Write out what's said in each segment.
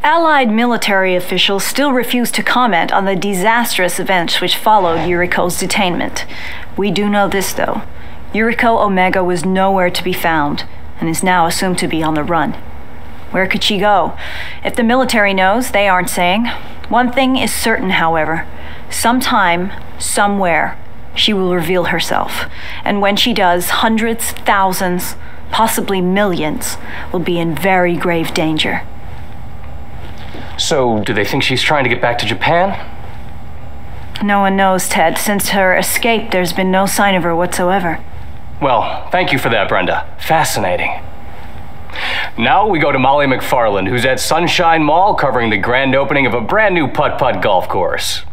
Allied military officials still refuse to comment on the disastrous events which followed Yuriko's detainment. We do know this, though. Yuriko Omega was nowhere to be found, and is now assumed to be on the run. Where could she go? If the military knows, they aren't saying. One thing is certain, however. Sometime, somewhere, she will reveal herself. And when she does, hundreds, thousands, possibly millions will be in very grave danger. So, do they think she's trying to get back to Japan? No one knows, Ted. Since her escape, there's been no sign of her whatsoever. Well, thank you for that, Brenda. Fascinating. Now we go to Molly McFarland, who's at Sunshine Mall covering the grand opening of a brand new putt-putt golf course.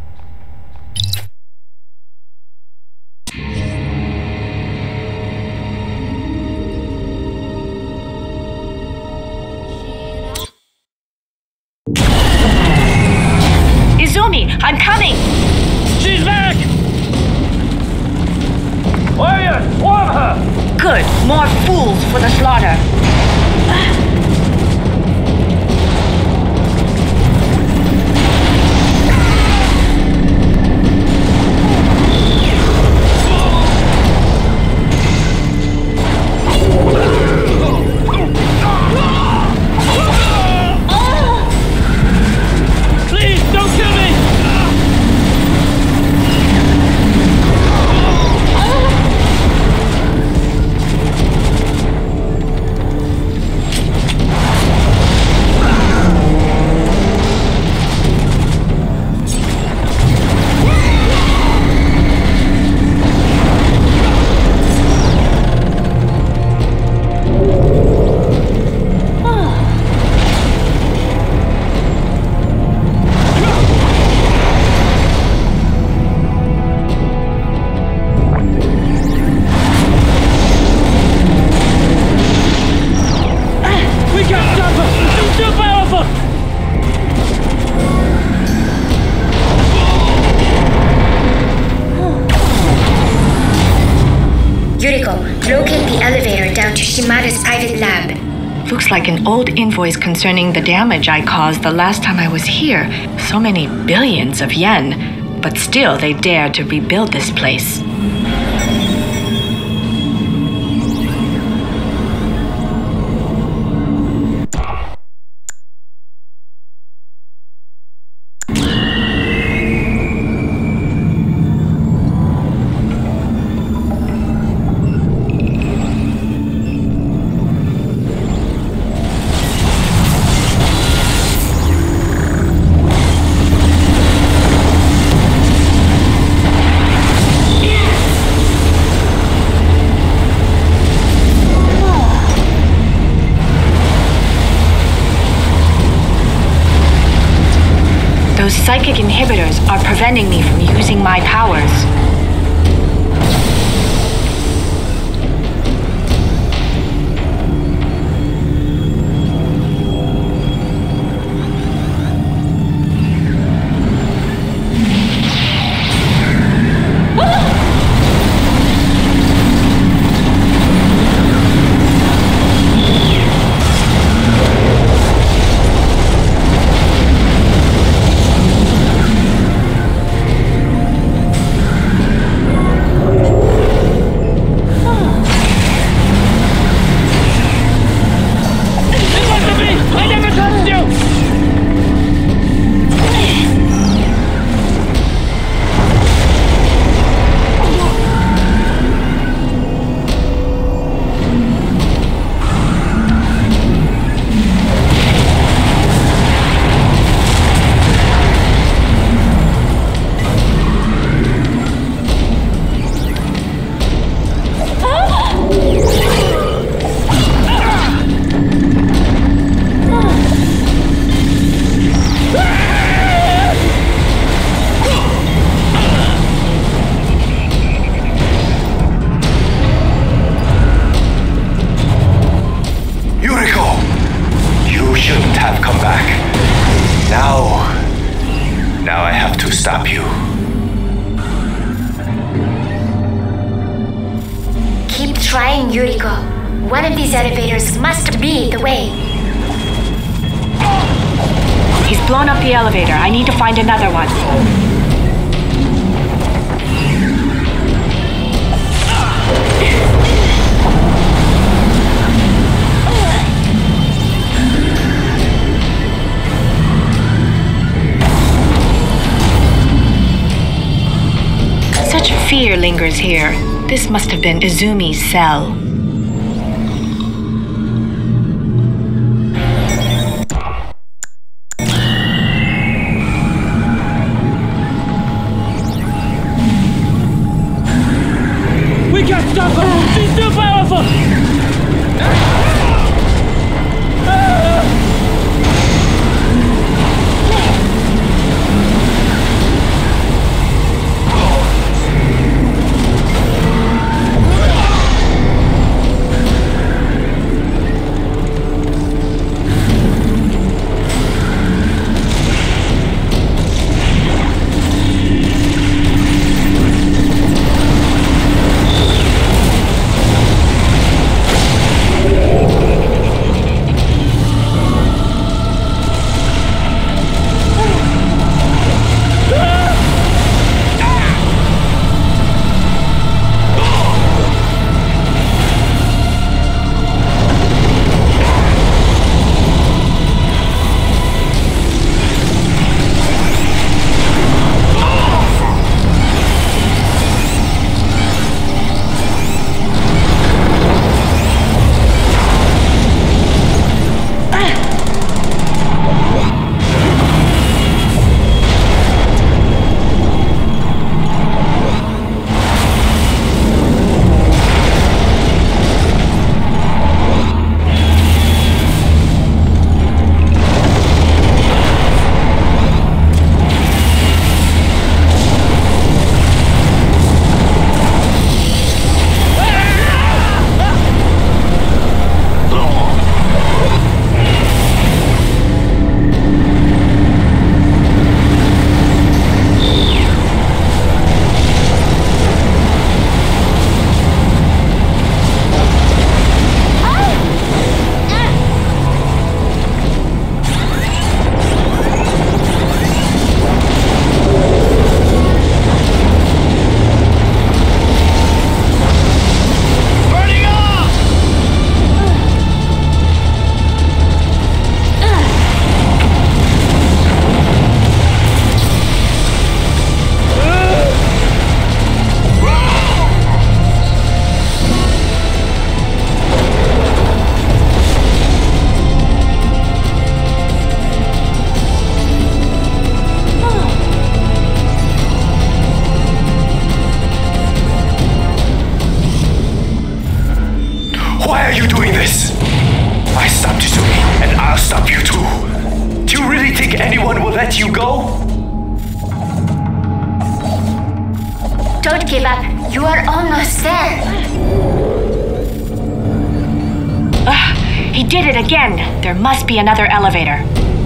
Izumi, I'm coming! She's back! Warrior, warm her! Good, more fools for the slaughter. Yuriko, locate the elevator down to Shimada's private lab. Looks like an old invoice concerning the damage I caused the last time I was here. So many billions of yen. But still, they dared to rebuild this place. Those psychic inhibitors are preventing me from using my powers. Now I have to stop you. Keep trying, Yuriko. One of these elevators must be the way. He's blown up the elevator. I need to find another one. Such fear lingers here. This must have been Izumi's cell. We can't stop her! She's too powerful! You go? Don't give up. You are almost there. He did it again. There must be another elevator.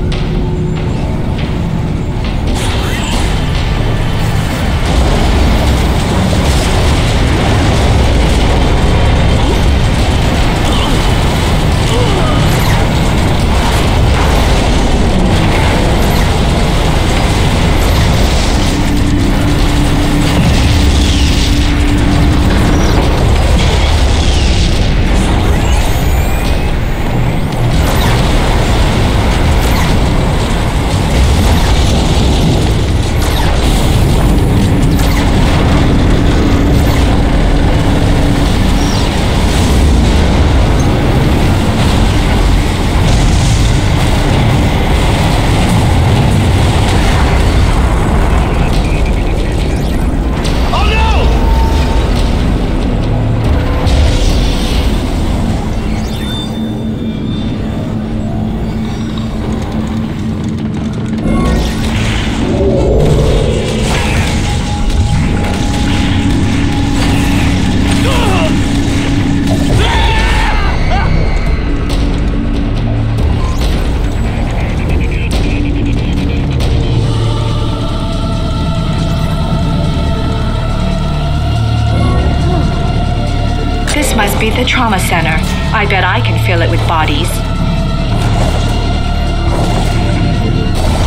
Must be the trauma center. I bet I can fill it with bodies.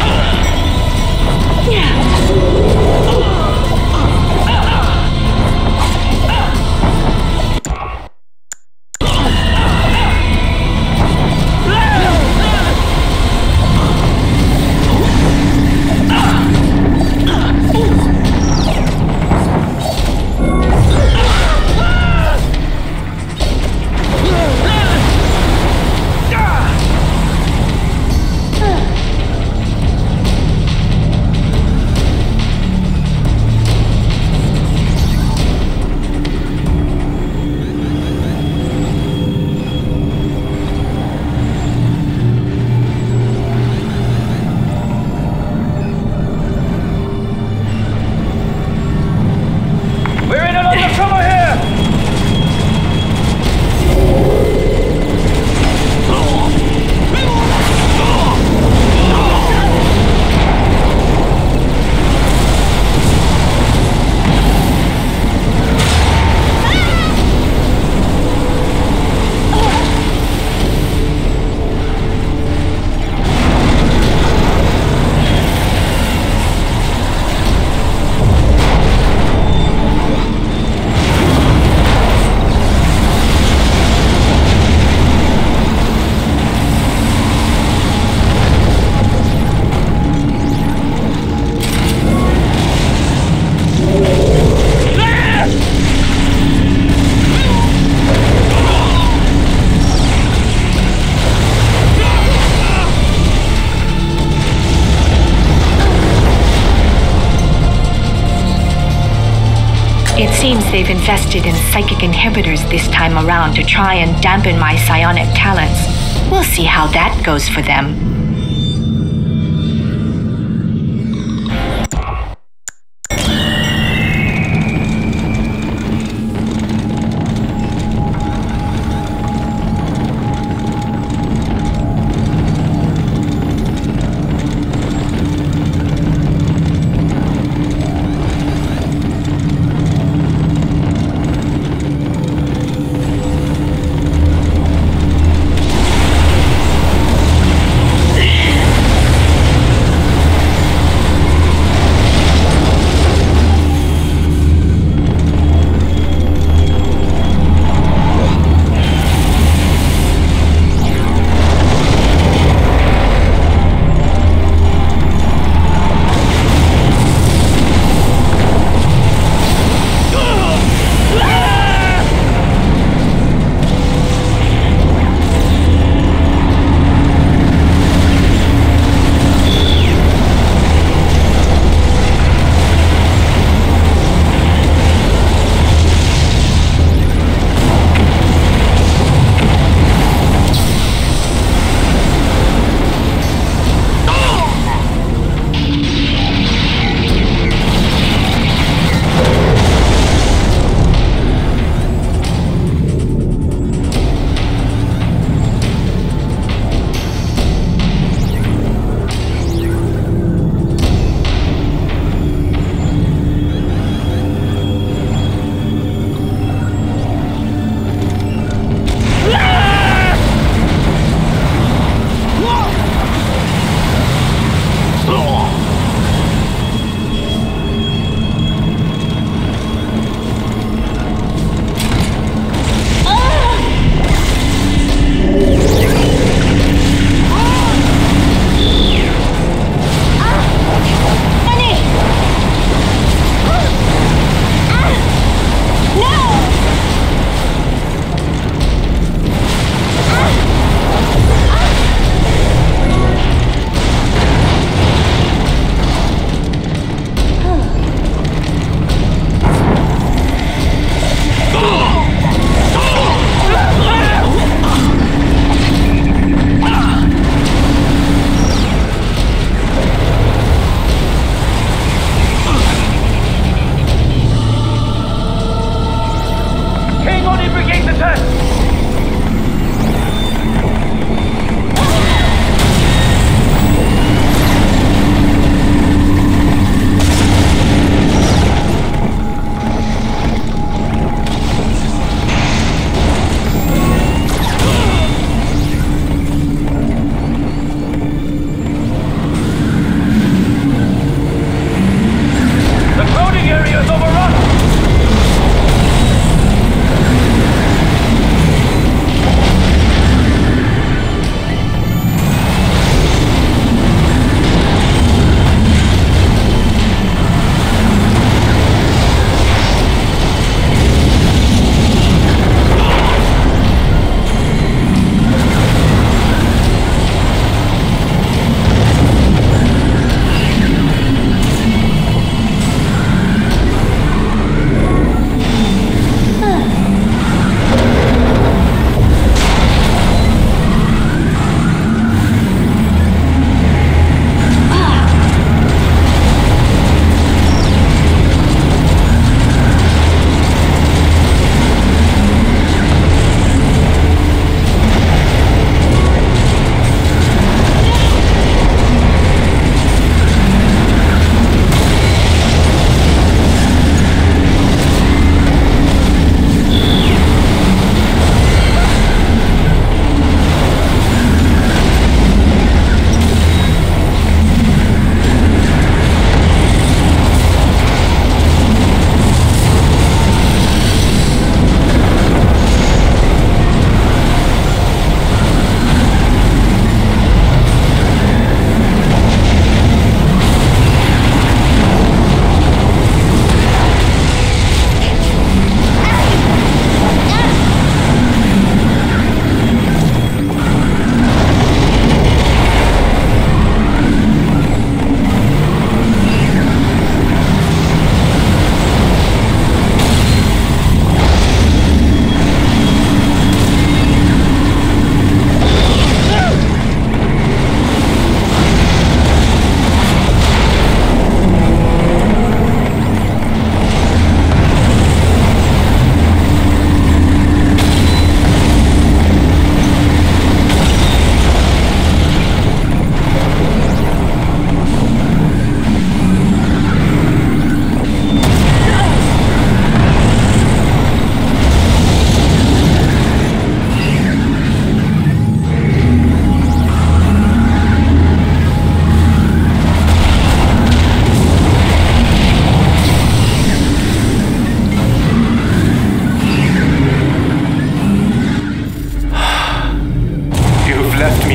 Seems they've invested in psychic inhibitors this time around to try and dampen my psionic talents. We'll see how that goes for them.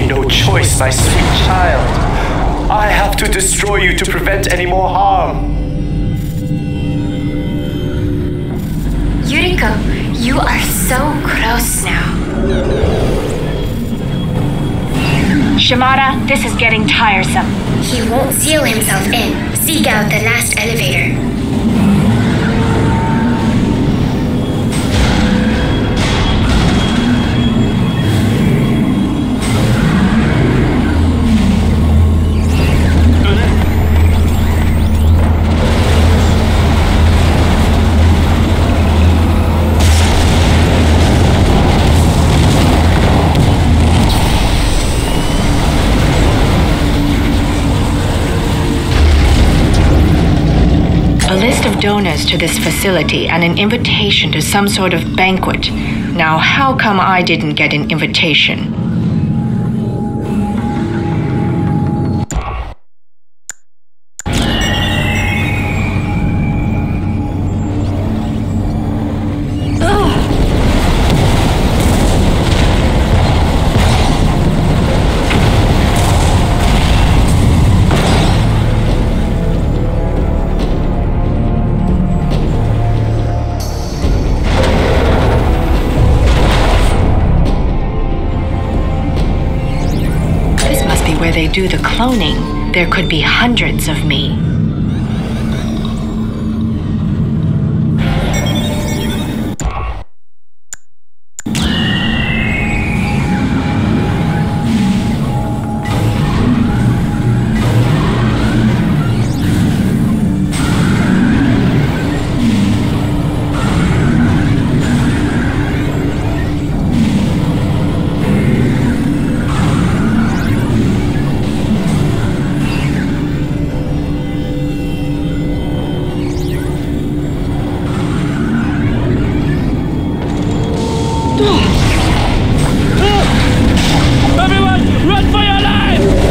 no choice, my sweet child. I have to destroy you to prevent any more harm. Yuriko, you are so close now. Shimada, this is getting tiresome. He won't seal himself in. Seek out the last elevator. A list of donors to this facility and an invitation to some sort of banquet. Now, how come I didn't get an invitation? Where they do the cloning, there could be hundreds of me. Everyone, run for your life!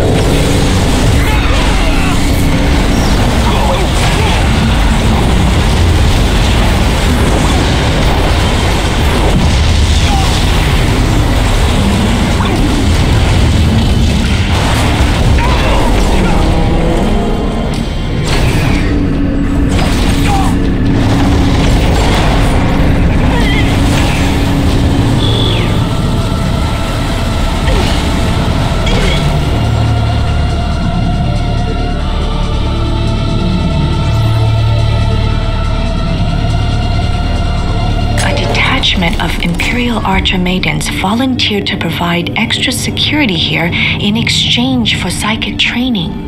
Of Imperial Archer Maidens volunteered to provide extra security here in exchange for psychic training.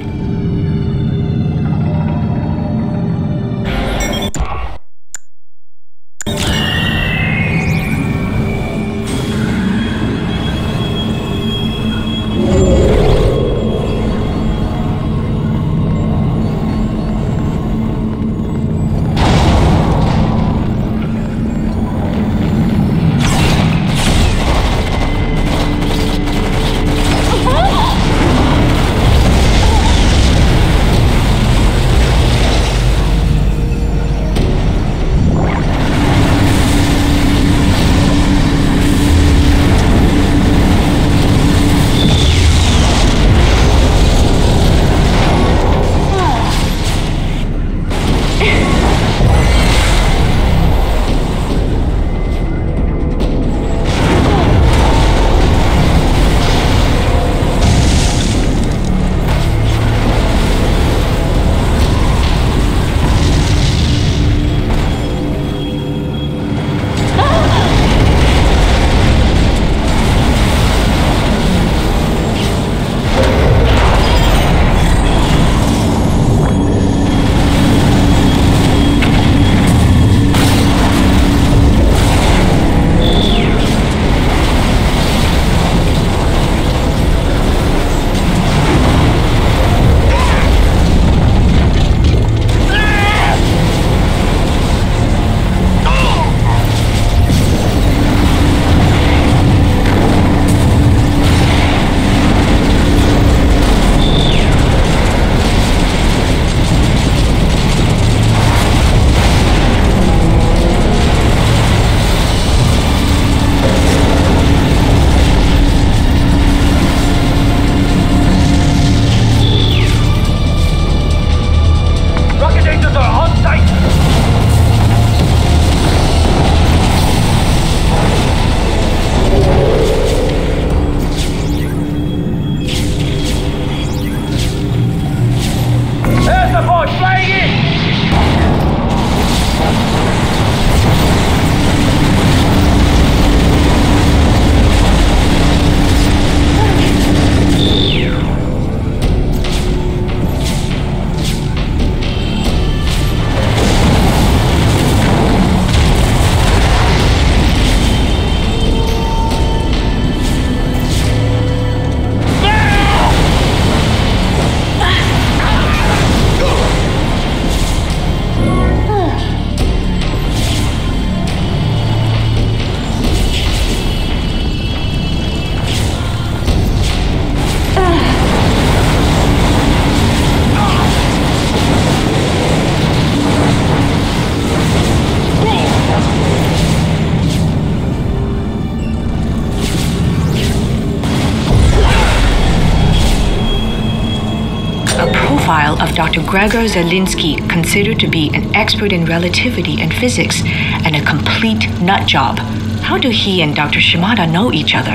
profile of Dr. Gregor Zelinsky, considered to be an expert in relativity and physics and a complete nut job. How do he and Dr. Shimada know each other?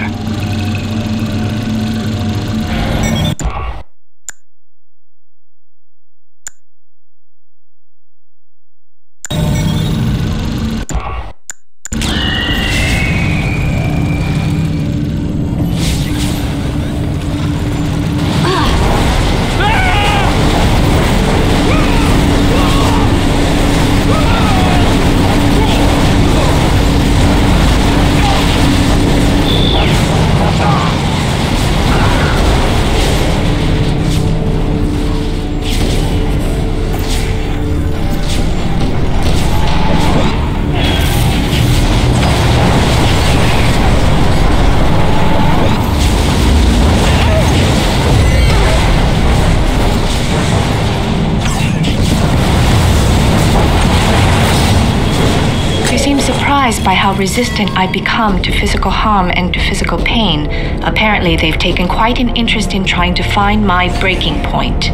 By how resistant I become to physical harm and to physical pain. Apparently, they've taken quite an interest in trying to find my breaking point.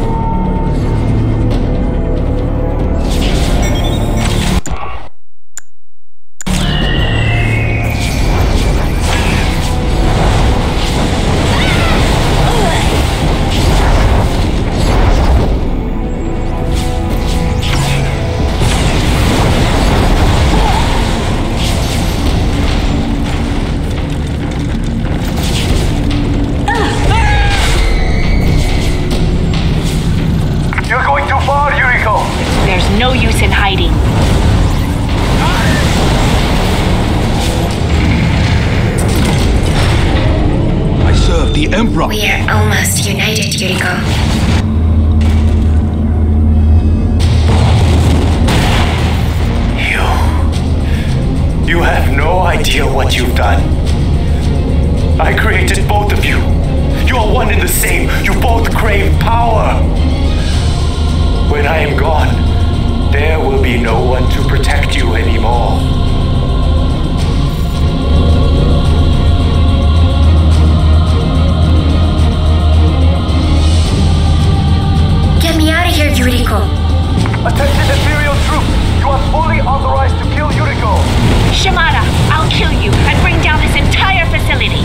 No use in hiding. I serve the Emperor. We are almost united, Yuriko. You have no idea what you've done. I created both of you. You are one and the same. You both crave power. When I am gone, there will be no one to protect you anymore. Get me out of here, Yuriko. Attention Imperial troops! You are fully authorized to kill Yuriko! Shimada, I'll kill you and bring down this entire facility.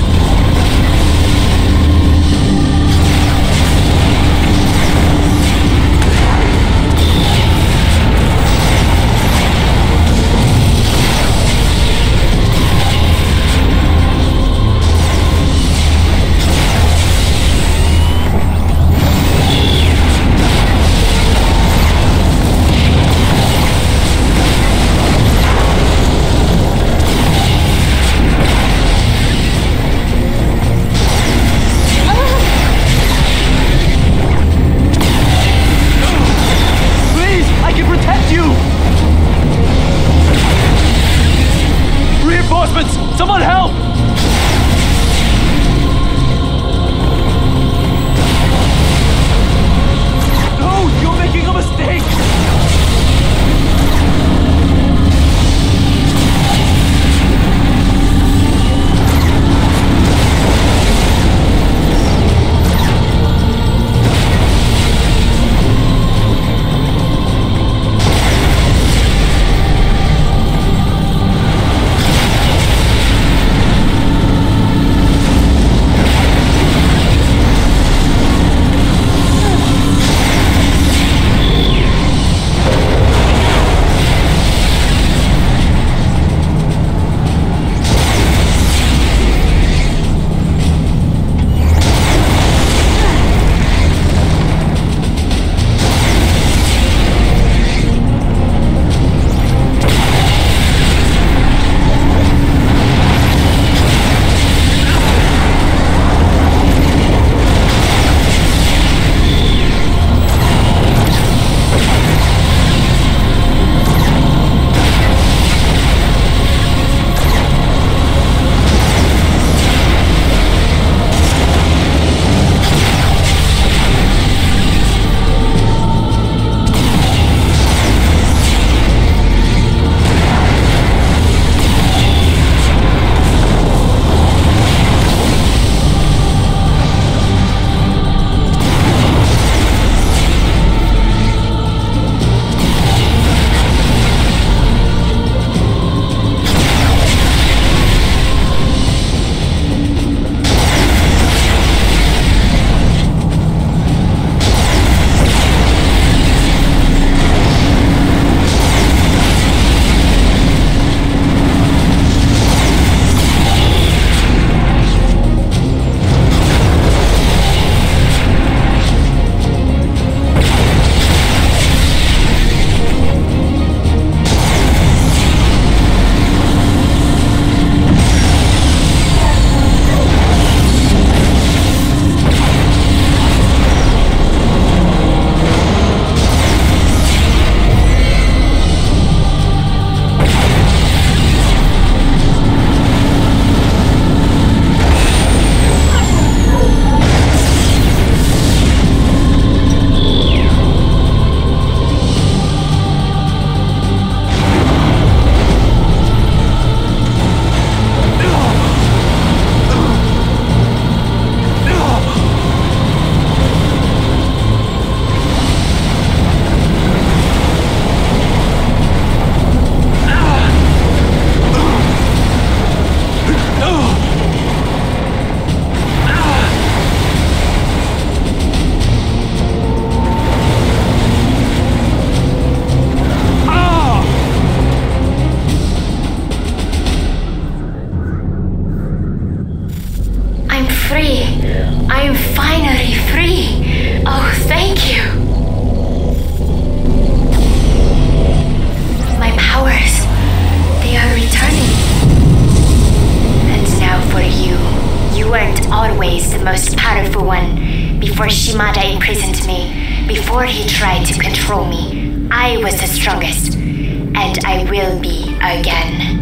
most powerful one. Before Shimada imprisoned me, before he tried to control me, I was the strongest. And I will be again.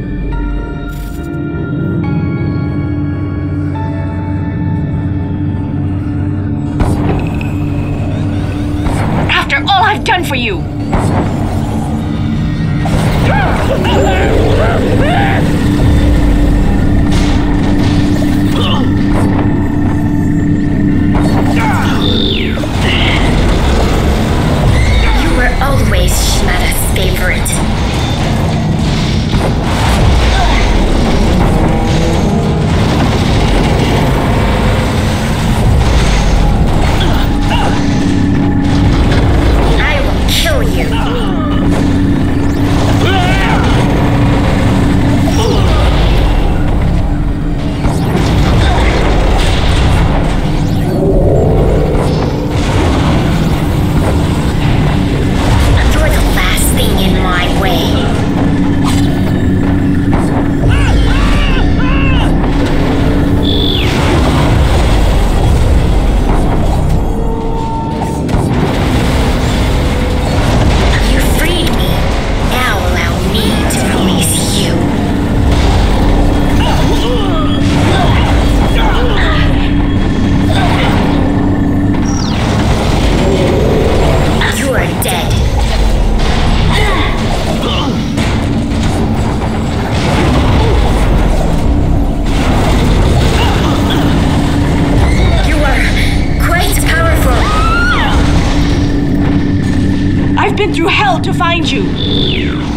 After all I've done for you! You were always Shimada's favorite. I will kill you. You're the last thing in my way. You freed me. Now allow me to release you. You are dead. You are quite powerful. I've been through hell to find you!